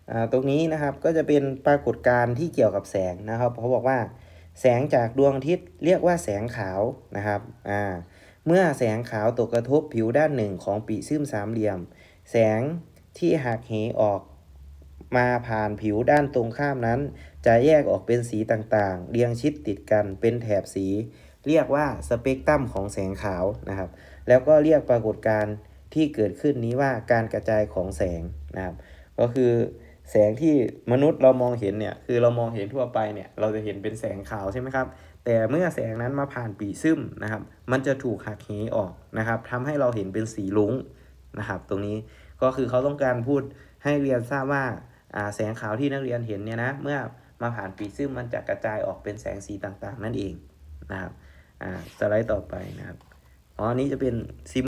ตรงนี้นะครับก็จะเป็นปรากฏการณ์ที่เกี่ยวกับแสงนะครับเขาบอกว่าแสงจากดวงอาทิตย์เรียกว่าแสงขาวนะครับเมื่อแสงขาวตกกระทบผิวด้านหนึ่งของปริซึมสามเหลี่ยมแสงที่หักเหออกมาผ่านผิวด้านตรงข้ามนั้นจะแยกออกเป็นสีต่างๆเรียงชิดติดกันเป็นแถบสีเรียกว่าสเปกตรัมของแสงขาวนะครับแล้วก็เรียกปรากฏการณ์ที่เกิดขึ้นนี้ว่าการกระจายของแสงนะครับก็คือแสงที่มนุษย์เรามองเห็นเนี่ยคือเรามองเห็นทั่วไปเนี่ยเราจะเห็นเป็นแสงขาวใช่ไหมครับแต่เมื่อแสงนั้นมาผ่านปริซึมนะครับมันจะถูกหักเหออกนะครับทำให้เราเห็นเป็นสีลุ้งนะครับตรงนี้ก็คือเขาต้องการพูดให้เรียนทราบว่าแสงขาวที่นักเรียนเห็นเนี่ยนะเมื่อมาผ่านปริซึมมันจะกระจายออกเป็นแสงสีต่างๆนั่นเองนะครับสไลด์ต่อไปนะครับอันนี้จะเป็นซิม